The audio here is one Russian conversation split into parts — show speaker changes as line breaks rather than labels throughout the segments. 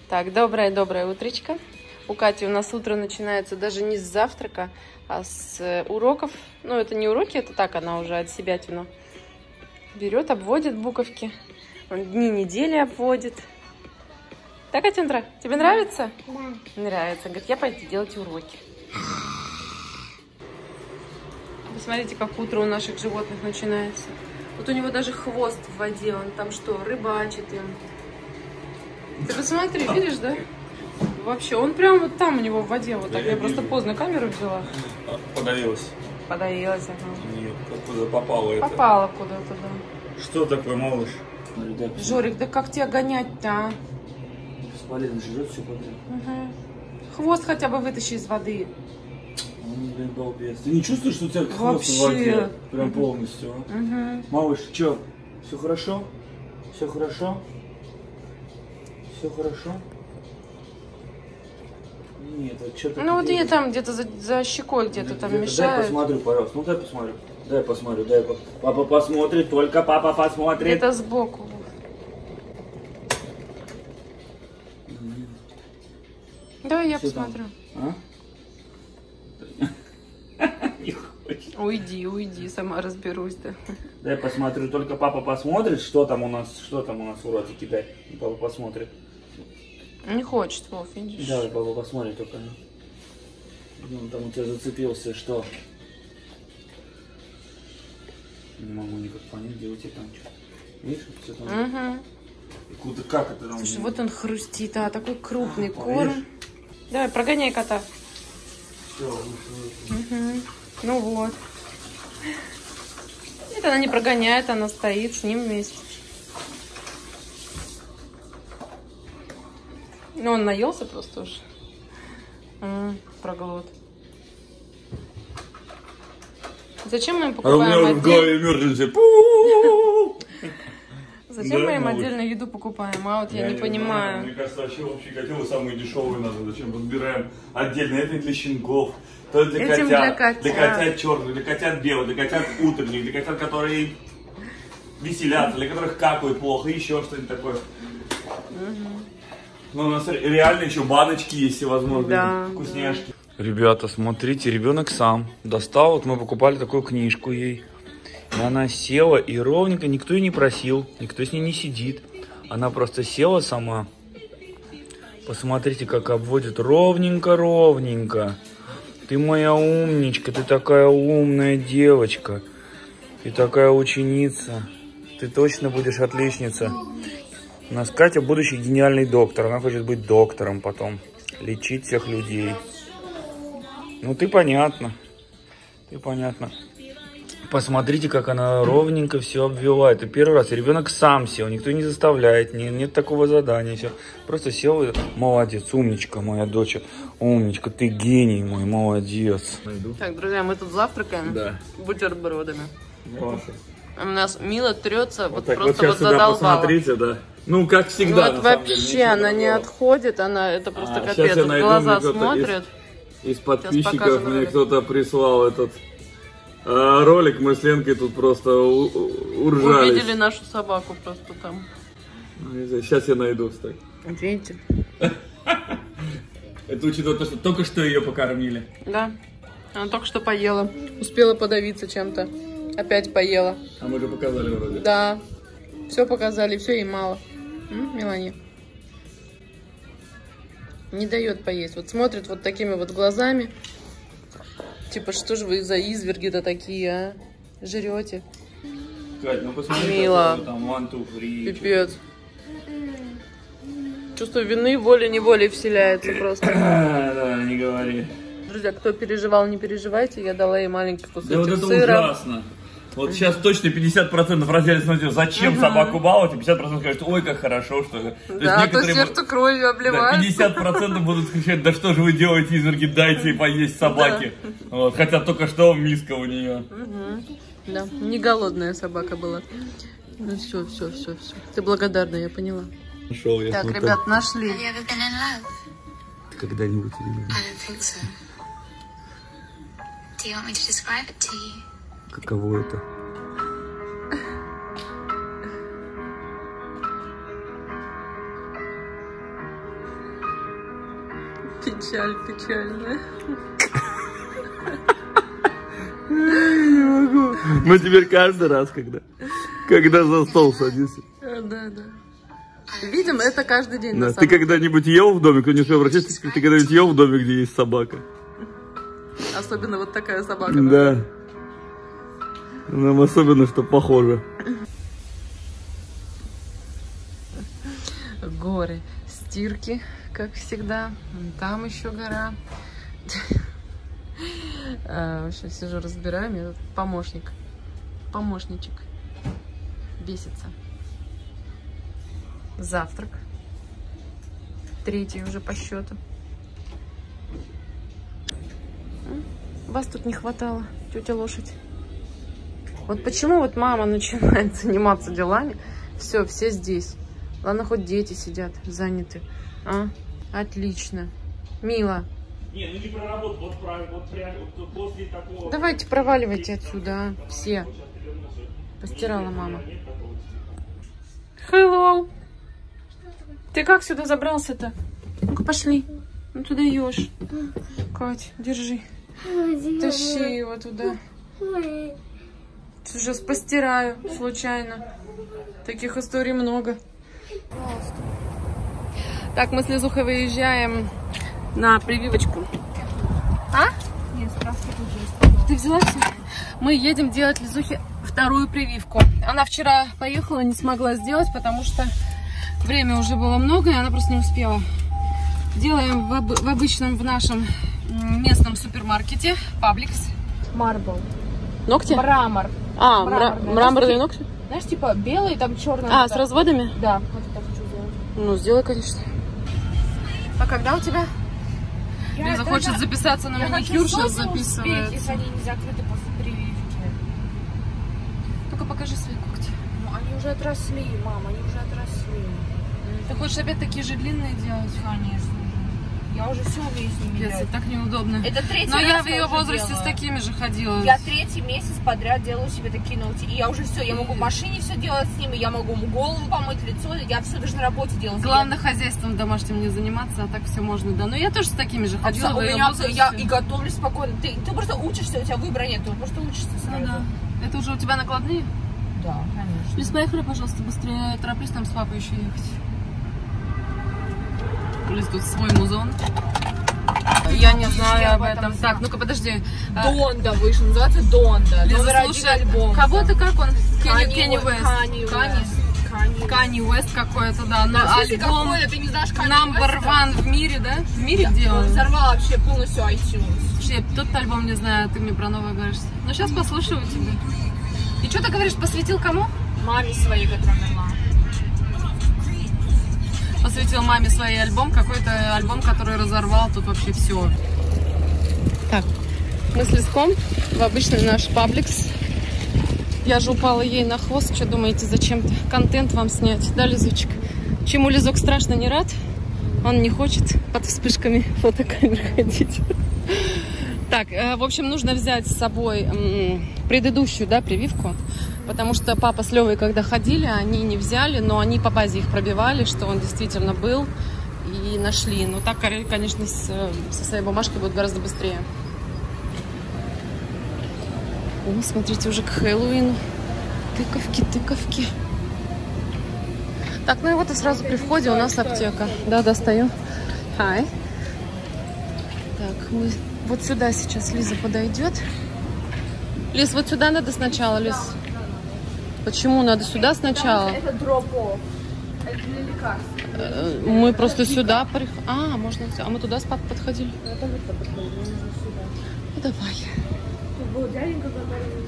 Так, доброе утречко. У Кати у нас утро начинается даже не с завтрака, а с уроков. Ну, это не уроки, это так, она уже от себя тяну. Берет, обводит буковки. Он дни недели обводит. Так, Катюндра, тебе нравится?
Да.
Нравится. Говорит, я пойду делать уроки. Посмотрите, как утро у наших животных начинается. Вот у него даже хвост в воде. Он там что, рыбачит им. Ты посмотри, видишь, да? Вообще, он прям вот там у него в воде. Вот так. Я просто поздно камеру взяла.
Подавилась.
Подавилась, ага.
Нет, куда попало это?
Попала куда-то, да.
Что такое, малыш?
Жорик, да как тебя гонять-то, а?
Смотри, он жрет все подряд.
Угу. Хвост хотя бы вытащи из воды.
Он, блин, балбес. Ты не чувствуешь, что у тебя хвост
Вообще.
в воде? Прям полностью, а?
Угу.
Малыш, что? Все хорошо? Все хорошо? Все хорошо? Нет, вот что-то...
Ну вот я там где-то за щекой где-то там
Дай
мешает.
посмотрю, пожалуйста. Ну дай посмотрю. Дай посмотрю, дай. Папа посмотрит, только папа посмотрит.
Где-то сбоку. Давай я
Что
посмотрю.
там? Не хочет.
Уйди, сама разберусь, да.
Дай посмотрю, только папа посмотрит, что там у нас в уротике, дай. Папа посмотрит.
Не хочет, Вов, видишь?
Давай, папа посмотрит только. Он там у тебя зацепился, что? Не могу никак понять, где у тебя там что. Видишь, все там.
Угу.
Как это там?
Слушай, вот он хрустит, а такой крупный
А,
корм.
видишь?
Давай, прогоняй кота.
Все,
Угу. Ну вот. Это она не прогоняет, она стоит с ним вместе. Ну, он наелся просто уже. Проглот. Зачем мы им покупаем
emergency.
Зачем
Да,
мы им
малыш.
отдельно еду покупаем? А вот я не понимаю.
Мне кажется, вообще общие котелы самые дешевые надо. Зачем разбираем отдельно? Это для щенков, то для
Этим
котят.
для
Для котят черных, для котят белых, для котят утренних, для котят, которые веселятся, для которых какают плохо, еще что-нибудь такое. Ну, у нас реально еще баночки есть всевозможные,
Да,
вкусняшки. Ребята, смотрите, ребенок сам достал, вот мы покупали такую книжку ей. И она села и ровненько, никто ее не просил, никто с ней не сидит. Она просто села сама. Посмотрите, как обводит ровненько. Ты моя умничка, ты такая умная девочка. Ты такая ученица. Ты точно будешь отличница. У нас Катя будущий гениальный доктор. Она хочет быть доктором потом. Лечить всех людей. Ну ты понятно. Посмотрите, как она ровненько все обвела. Это первый раз. Ребенок сам сел, никто не заставляет, нет такого задания. Все. Просто сел и молодец, умничка моя дочь. Умничка, ты гений мой, молодец.
Так, друзья, мы тут завтракаем.
Да.
Бутербродами.
Ваши.
У нас Мила трется, вот
Так,
просто
сейчас
вот
сюда
задолбала.
посмотрите, да. Ну, как всегда,
Вот
на самом деле,
вообще
ничего
она не
такого.
отходит, она это просто
Щас
капец.
я
Вот
найду,
глаза
мне кто-то
смотрят.
Из подписчиков
покажем
мне
ролик.
кто-то прислал этот ролик, мы с Ленкой тут просто уржались.
Увидели нашу собаку просто там.
Сейчас я найду. Так.
Вот видите?
Это учитывая то, что только что ее покормили.
Да. Она только что поела. Успела подавиться чем-то. Опять поела.
А мы же показали вроде.
Да. Все показали, все ей мало. Мелани. Не дает поесть. Вот смотрит вот такими вот глазами. Типа, что же вы за изверги-то такие, а? Жрете.
Кать, ну посмотри,
Мила.
какой там one, two, three.
Пипец. Чувство вины волей-неволей вселяется просто.
Да, не говори.
Друзья, кто переживал, не переживайте. Я дала ей маленький кусочек
Да вот это
сыра.
ужасно. Вот сейчас точно 50% разделят, смотрите, зачем собаку баловать, и 50% скажут, ой, как хорошо, что ли.
Да, то сердце кровью
Да,
обливает.
50% будут кричать, да что же вы делаете, изверги, дайте поесть собаке. Вот, хотя только что миска у нее.
Да, не голодная собака была. Ну все. Ты благодарна, я поняла.
Нашел я.
Так, ребят, нашли.
Ты когда-нибудь каково это?
Печаль печальная.
Не могу. Но теперь каждый раз, когда за стол садишься.
Да. Видим, это каждый день.
Да. Ты когда-нибудь ел в доме, кто не успел обратиться, ты когда-нибудь ел в доме, где есть собака?
Особенно вот такая собака.
Да. Нам особенно, что похоже.
Горы, стирки, как всегда. Там еще гора. В общем, сижу, разбираю. Мне тут помощничек бесится. Завтрак. 3-й уже по счету. Вас тут не хватало, тетя лошадь. Вот почему вот мама начинает заниматься делами. Все здесь. Ладно, хоть дети сидят, заняты. Отлично. Мила.
Не, ну не проработал, вот после такого...
Давайте проваливайте отсюда, все. Постирала мама. Hello. Ты как сюда забрался-то? Ну-ка, пошли. Ну, туда ешь. Кать, держи. Тащи его туда. Сейчас постираю случайно. Таких историй много. Так, мы с Лизухой выезжаем на прививочку.
Нет, справки тут есть.
Ты взяла все? Мы едем делать Лизухе 2-ю прививку. Она вчера поехала, не смогла сделать, потому что время уже было много, и она просто не успела. Делаем в обычном, в нашем местном супермаркете Publix.
Марбл.
Ногти?
Мрамор.
Мраморные ногти?
Знаешь, типа белый, там черный.
С разводами?
Да, вот это хочу сделать.
Ну, сделай, конечно. А когда у тебя? Лиза хочет записаться на маникюр, сейчас записывается.
Если они не закрыты после прививки.
Только покажи свои когти.
Ну, они уже отросли, мам, они уже отросли.
Ты хочешь опять такие же длинные делать?
Конечно. Я уже все умею с ними делать.
Это так неудобно.
Это 3-й
Но
раз
я в ее возрасте с такими же ходила.
Я 3-й месяц подряд делаю себе такие ногти. И я уже все, я могу в машине все делать с ними, я могу голову помыть, лицо, я все даже на работе делаю.
Главное, хозяйством домашним не заниматься, а так все можно, да. Но я тоже с такими же ходила.
У меня я и готовлю спокойно. Ты просто учишься, у тебя выбора нет, ты просто учишься сразу.
Да. Это уже у тебя накладные?
Да, конечно.
Лиз, поехали, пожалуйста, быстрее. Тороплюсь там с папой еще ехать. Лиз, тут свой музон. Я не знаю об этом. Так, ну-ка, подожди.
Донда вышел, называется Донда.
Лиза, слушай, кого-то как он? Кенни Уэст.
Kanye
Уэст какой-то, да. Но альбом
ты не знаешь
Number One в мире, да? В мире где он?
Взорвал вообще полностью iTunes.
Вообще, тот альбом не знаю, ты мне про новый говоришь. Ну, сейчас послушаю тебя. И что ты говоришь, посвятил кому?
Маме своей, которая умерла.
Посвятил маме свой альбом, какой-то альбом, который разорвал тут вообще все. Так, мы с Лизком в обычный наш Publix. Я же упала ей на хвост. Что думаете, зачем-то контент вам снять? Да, Лизочек? Чему Лизок страшно не рад? Он не хочет под вспышками фотокамер ходить. Так, в общем, нужно взять с собой предыдущую, да, прививку. Потому что папа с Левой, когда ходили, они не взяли, но они по базе их пробивали, что он действительно был, и нашли. Но так, конечно, со своей бумажкой будет гораздо быстрее. О, смотрите, уже к Хэллоуину. Тыковки. Так, ну и вот и сразу при входе у нас аптека. Да, достаю. Хай. Так, мы вот сюда сейчас Лиза подойдет. Лиз, вот сюда надо сначала, Лиз. Почему надо сюда сначала?
Это дроп-офф. Это для лекарств.
Мы просто сюда приходили. Можно. А мы туда с папой подходили.
Это вот так подходили, нужно сюда.
Ну, давай.
Тут был дяденька, который...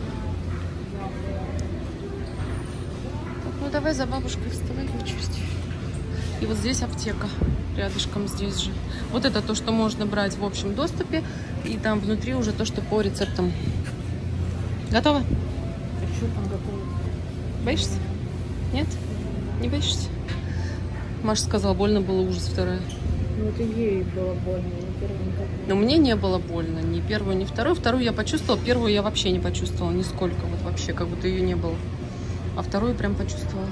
Ну, давай за бабушкой вставай в очередь. И вот здесь аптека. Рядышком здесь же. Вот это то, что можно брать в общем доступе. И там внутри уже то, что по рецептам. Готово?
А что там готово?
Боишься? Нет? Не боишься? Маша сказала, больно было, ужас, вторая.
Ну, это ей было больно, не первую никак.
Но мне не было больно, ни первую, ни вторую. Вторую я почувствовала, первую я вообще не почувствовала, нисколько, вот вообще, как будто ее не было. А вторую прям почувствовала.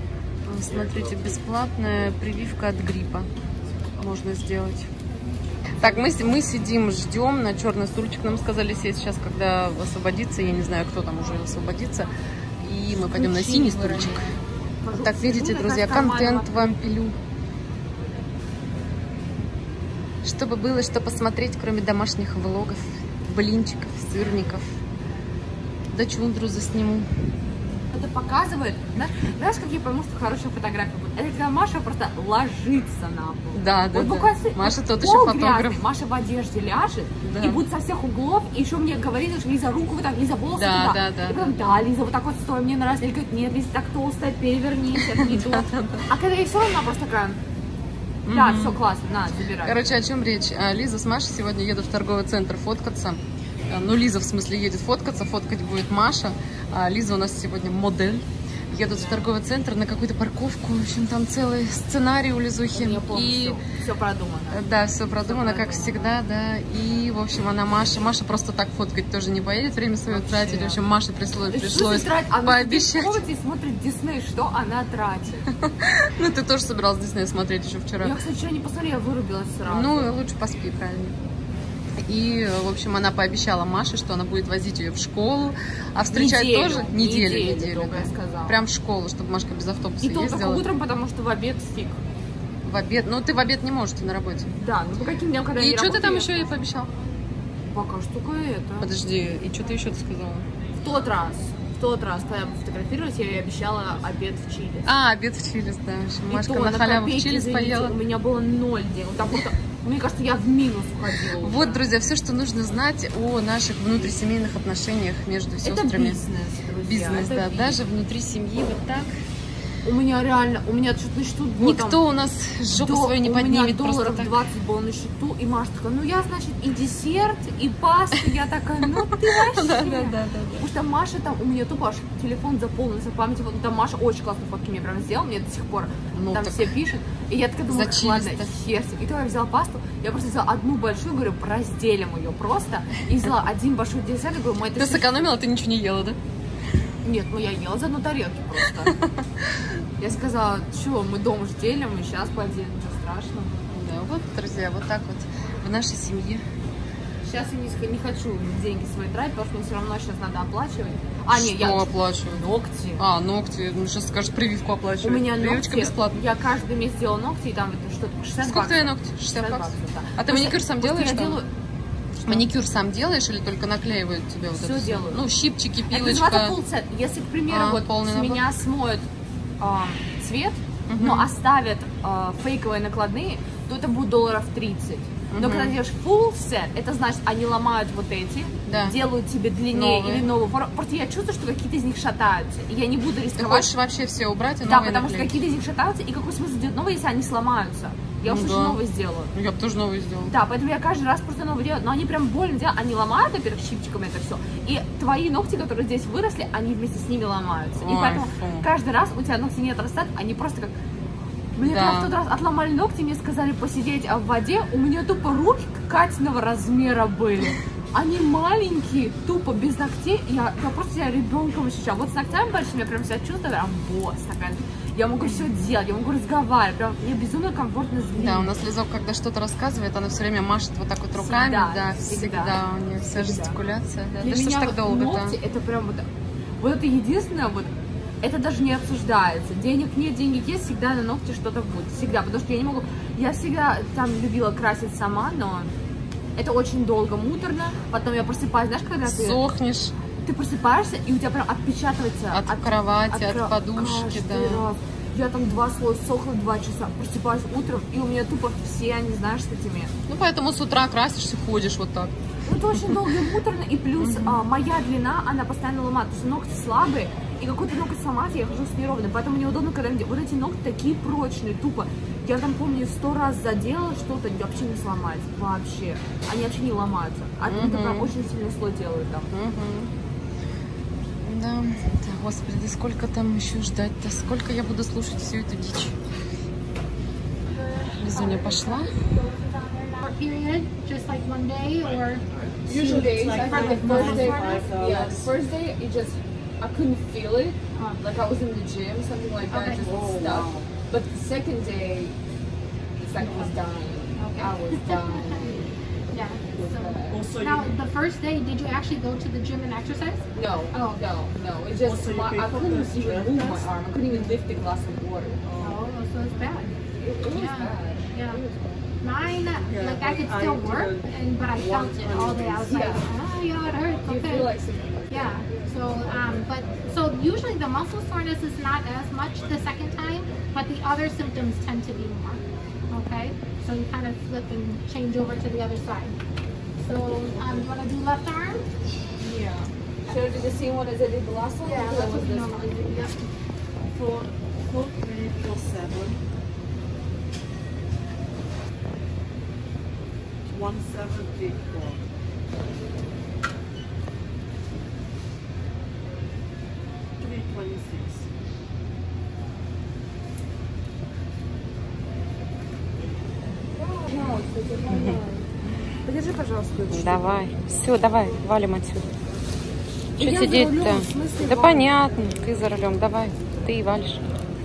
Смотрите, бесплатная прививка от гриппа можно сделать. Так, мы сидим, ждем на черный стульчик. Нам сказали сесть сейчас, когда освободится. Я не знаю, кто там уже освободится. И мы пойдем на синий стульчик. Вот так, видите, друзья, контент вам пилю. Чтобы было что посмотреть, кроме домашних влогов, блинчиков, сырников. Да чундру засниму.
Это показывает, знаешь, как я пойму, что хорошая фотография будет? Это когда Маша просто ложится на пол.
Да,
вот
да. Маша тот еще фотограф.
Грязный, Маша в одежде ляжет, да. И будет со всех углов, и еще мне говорит, что Лиза, руку вот так, Лиза, волосы туда. И потом, да, Лиза, вот так вот стой, мне нравится. Лиза говорит, нет, Лиза, так толстая, перевернись, это не то. А когда я все, она просто такая, да, все классно, на, забирай.
Короче, о чем речь? Лиза с Машей сегодня едут в торговый центр фоткаться. Ну, Лиза, в смысле, едет фоткаться, фоткать будет Маша. А Лиза у нас сегодня модель. Едут в торговый центр на какую-то парковку. В общем, там целый сценарий у Лизухи.
И все продумано.
Да, все продумано, как всегда, да. И, в общем, она Маша просто так фоткать тоже не поедет, время свое тратить. В общем, Маше пришлось пообещать.
Она смотрит Дисней, что она тратит.
Ну, ты тоже собиралась Дисней смотреть еще вчера.
Я, кстати, вчера не посмотрела, я вырубилась сразу.
Ну, лучше поспи, правильно. И, в общем, она пообещала Маше, что она будет возить ее в школу, а встречать тоже неделю, да. Прям в школу, чтобы Машка без автобуса ездила.
И только утром, потому что в обед фиг.
В обед? Ну, ты в обед не можешь, ты на работе.
Да, ну по каким дням, когда я не
работаю. И что ты там еще
ей
пообещал?
Пока что только это.
Подожди, и что ты еще сказала?
В тот раз, когда я фотографировалась, я ей обещала обед в Чилис.
А, обед в Чилис, да. Машка на халяву в Чилис поела.
У меня было 0 денег. Мне кажется, я в минус уходила.
Вот, уже. Друзья, все, что нужно знать о наших внутрисемейных отношениях между сестрами.
Это бизнес, друзья.
Бизнес, да. Бизнес. Даже внутри семьи вот так.
У меня реально, что-то на счету...
Никто там, у нас жопу свою не поднимет.
У меня $20 было на счету, и Маша такая, ну я, значит, и десерт, и пасту. Я такая, ну ты вообще.
Да.
Потому что Маша там, у меня тупо аж телефон заполнился памятью. Вот там Маша очень классные фотки мне прям сделала, мне до сих пор там все пишут. И я такая думаю, ладно, хер. И то я взяла пасту, я просто взяла одну большую, говорю, разделим ее просто. И взяла один большой десерт, говорю, мой...
Ты сэкономила, ты ничего не ела, да?
Нет, ну я ела за одну тарелку просто. Я сказала, что мы дом же делим, и сейчас поделим, ничего страшного.
Да, вот, друзья, вот так вот в нашей семье.
Сейчас я не хочу деньги свои тратить, потому что мне все равно сейчас надо оплачивать.
Что оплачивать?
Ногти.
Ногти. Ну, сейчас скажешь, прививку оплачивать.
У меня
прививочка
ногти,
бесплатно.
Я каждый месяц делала ногти, и там что-то 60 баксов.
Сколько твои ногти? 60 баксов? Да. А ты маникюр сам делаешь? Я делаю... Маникюр сам делаешь или только наклеивают тебе вот это? Все делаю. Ну, щипчики, пилочка.
Это называется full set. Если, к примеру, вот с меня смоют цвет, но оставят фейковые накладные, то это будет $30. Но когда делаешь full set, это значит, они ломают вот эти, делают тебе длиннее или новую форму. Просто я чувствую, что какие-то из них шатаются, и я не буду рисковать.
Ты хочешь вообще все убрать и
новые наклеить? Да, потому что какие-то из них шатаются, и какой смысл делать новые, если они сломаются? Я уж новые сделаю.
Я бы тоже новые сделала.
Да, поэтому я каждый раз просто новые делаю. Но они прям больно делают. Они ломают, во-первых, щипчиками это все. И твои ногти, которые здесь выросли, они вместе с ними ломаются. И поэтому каждый раз у тебя ногти не отрастают, они просто как... Мне прям в тот раз отломали ногти, мне сказали посидеть в воде. У меня тупо руки Катиного размера были. Они маленькие, тупо, без ногтей. Я просто себя ребенком ощущала. Вот с ногтями большими я прям себя чувствую, прям босс такая. Я могу все делать, я могу разговаривать, прям мне безумно комфортно злить.
Да, у нас Лизок, когда что-то рассказывает, она все время машет вот так вот руками, всегда у нее вся жестикуляция. Да.
Для
меня
что ж так долго-то? Это прям вот это единственное, вот это даже не обсуждается. Денег нет, денег есть, всегда на ногти что-то будет, всегда, потому что я не могу, я всегда там любила красить сама, но это очень долго, муторно, потом я просыпаюсь, знаешь, когда ты...
Сохнешь.
Ты просыпаешься, и у тебя прям отпечатывается...
От кровати, от подушки, да.
Раз. Я там 2 слоя сохла 2 часа, просыпаюсь утром, и у меня тупо все, они, знаешь, с этими...
Ну, поэтому с утра красишься, ходишь вот так.
Ну, это очень долго и муторно, и плюс моя длина, она постоянно ломает, потому что ногти слабые, и какой-то ноготь сломать, я хожу с неровной, поэтому неудобно, когда вот эти ногти такие прочные, тупо. Я там, помню, 100 раз заделала что-то, вообще не сломать, вообще. Они вообще не ломаются. А это прям очень сильный слой делают там.
Да, господи, да сколько там еще ждать-то? Сколько я буду слушать всю эту дичь? Лизуня пошла.
Just like one day or
usually like the first day, yeah, the first day it just I couldn't feel it, like I was in the gym, something like that, just stuck. But the second day, it's like I was dying. I was dying.
Yeah. So now, the first day, did you actually go to the gym and exercise?
No,
Oh.
no. It's just I couldn't even move my arm. I couldn't even lift a glass of water.
Oh, so it's bad.
It was bad.
Yeah. Mine, like I could still work, but I felt it all day. I was like, oh, yeah, it hurts.
You
Okay.
feel like something.
Yeah. So usually the muscle soreness is not as much the second time, but the other symptoms tend to be more. Okay. So you kind of flip and change over to the other side. So you want to do left arm?
Yeah. Should I do the same one as I did the last one?
Yeah,
Or
that's
was
what we
this
normally
one?
do. Yep.
4, 3, 4, 7. 174. 326.
Подержи, пожалуйста.
Давай. Все, давай, валим отсюда. Что
Я за
сидеть-то?
рулем, в смысле,
Да
валим?
понятно, ты за рулем. Давай, ты и валишь.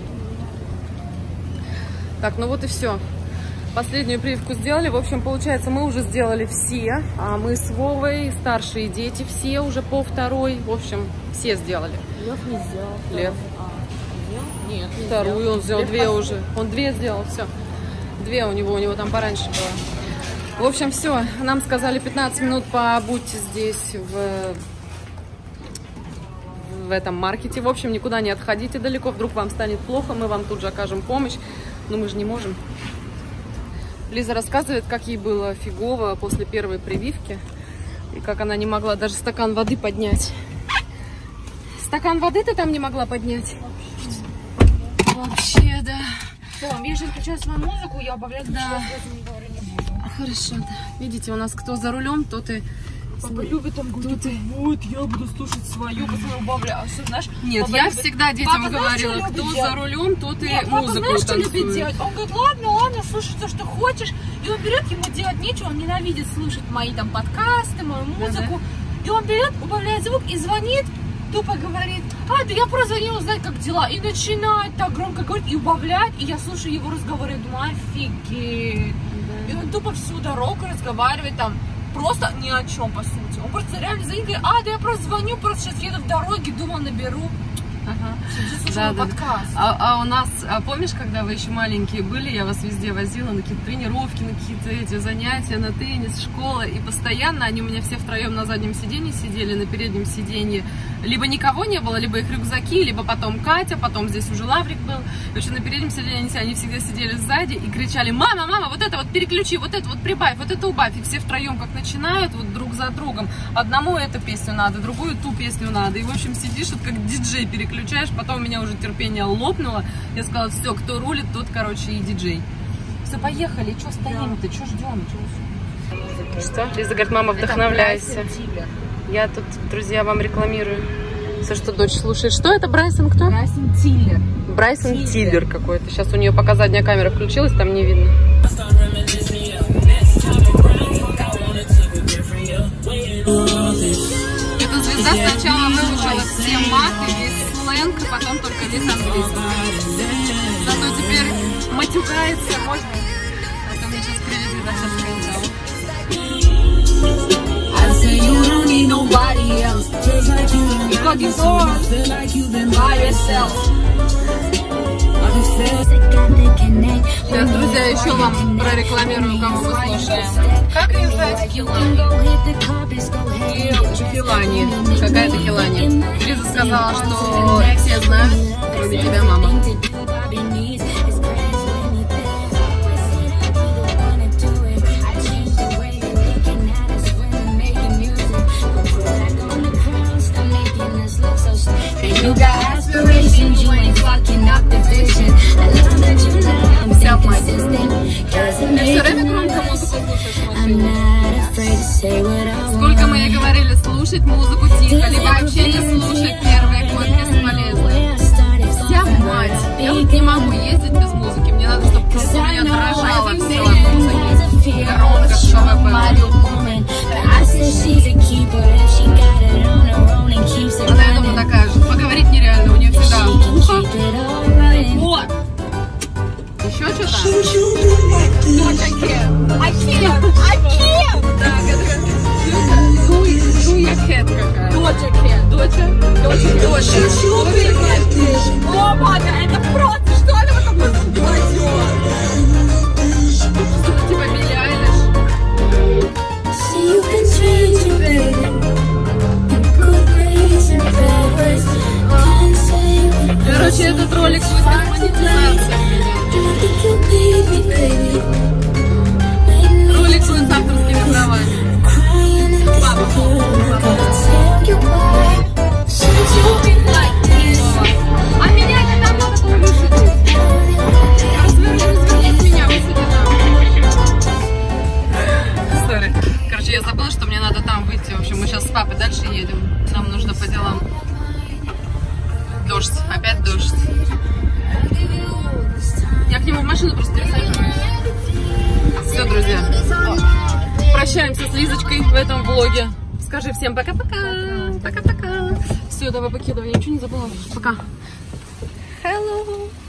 Так, ну вот и все. Последнюю прививку сделали. В общем, получается, мы уже сделали все. А мы с Вовой, старшие дети все уже по второй. В общем, все сделали.
Лев не сделал.
Лев.
Нет, не
Вторую он сделал,
Лев
две уже. Он две сделал, все. Две у него там пораньше было. В общем, все. Нам сказали 15 минут побудьте здесь в этом маркете. В общем, никуда не отходите далеко. Вдруг вам станет плохо, мы вам тут же окажем помощь. Но мы же не можем. Лиза рассказывает, как ей было фигово после первой прививки. И как она не могла даже стакан воды поднять. Стакан воды ты там не могла поднять? Вообще, да.
Все, я сейчас включаю свою музыку, я убавляю,
Да.
не говорю, не буду.
Хорошо, да. Видите, у нас кто за рулем, тот и...
Папа любит там говорит, вот, я буду слушать свою, пацаны, убавляю. А что, знаешь,
Нет,
папа
я
любит-
всегда детям
Папа, знаешь,
говорила,
что любит
кто
делать?
за рулем, тот и
Нет, папа,
музыку
знаешь, что любит
танцует.
делать? Он говорит, ладно, слушай то, что хочешь. И он берет, ему делать нечего, он ненавидит слушать мои там подкасты, мою музыку. И он берет, убавляет звук и звонит, тупо говорит, да я просто звонил узнать, как дела. И начинает так громко говорить и убавлять. И я слушаю его разговоры и думаю, офигеть. И он тупо всю дорогу разговаривает там. Просто ни о чем, по сути. Он просто реально звонит, говорит, да я просто звоню, просто сейчас еду в дороге, думал, наберу.
Ага.
Сиди,
Да,
слушаю
да.
подкаст.
А у нас, помнишь, когда вы еще маленькие были, я вас везде возила на какие-то тренировки, на какие-то эти занятия, на теннис, школа, и постоянно они у меня все втроем на заднем сиденье сидели, на переднем сиденье. Либо никого не было, либо их рюкзаки, либо потом Катя, потом здесь уже Лаврик был. И вообще на переднем сиденье они всегда сидели сзади и кричали: мама, мама, вот это вот переключи, вот это вот прибавь, вот это убавь. И все втроем как начинают вот друг за другом. Одному эту песню надо, другую ту песню надо. И в общем сидишь, вот как диджей переключаешь. Потом у меня уже терпение лопнуло. Я сказала, все, кто рулит, тот, короче, и диджей. Все, поехали, что стоим-то, что ждем? Что? Лиза говорит, мама, вдохновляйся. Я тут, друзья, вам рекламирую. Все, что дочь слушает. Что это, Брайсон кто?
Брайсон Тиллер.
Брайсон Тиллер какой-то. Сейчас у нее пока задняя камера включилась, там не видно. Эта звезда сначала выучила все маты, весь сленг, и потом только весь английский. Зато теперь матюкается, можно... Это мне сейчас привезли, да, сейчас друзья, еще вам прорекламирую, кого мы слушаем. Как ее звать? Келани. Какая-то Келани. Лиза сказала, что все знают, кроме тебя, мама.
You got aspirations, you ain't fucking up the vision. I love that you know I'm consistent.
Все время громко музыку слушаешь,
I'm not afraid to say what I want.
Сколько мы ей говорили слушать музыку тихо, либо вообще не слушать, первый год бесполезно. Вся мать. Я вот не могу ездить без музыки, мне надо, чтобы просто у меня дрожало все от музыки. Громко, чтобы было. Она, я думаю, такая же. Поговорить нереально, у нее всегда ухо. Вот. Еще что-то?
I can't. какая. Доча. О, Мага, это просто, что она вот такой кладет? Типа Билли Айлиш. Короче, этот ролик будет как монетизация. Ролик будет с авторскими правами. А меня это там надо было высадить. Развернись меня, высадила. Сори. Короче, я забыла, что мне надо там выйти. В общем, мы сейчас с папой дальше едем. Нам нужно по делам. Дождь. Опять дождь. Я к нему в машину просто пересажу. Все, друзья. Прощаемся с Лизочкой в этом влоге. Скажи всем пока-пока. Пока-пока. Все, давай покидывай. Я ничего не забыла. Пока. Hello.